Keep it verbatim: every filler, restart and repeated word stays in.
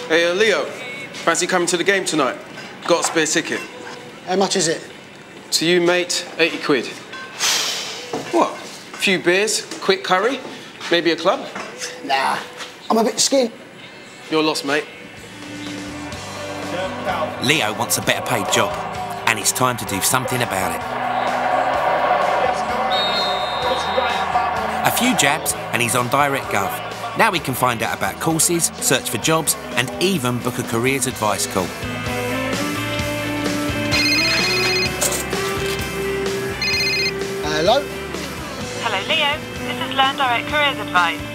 Hey, uh, Leo, fancy coming to the game tonight? Got a spare ticket. How much is it? To you, mate, eighty quid. What? A few beers, quick curry, maybe a club? Nah, I'm a bit skint. You're lost, mate. Leo wants a better paid job, and it's time to do something about it. A few jabs, and he's on DirectGov. Now he can find out about courses, search for jobs, and even book a careers advice call. Hello? Hello, Leo. This is Learn Direct Careers Advice.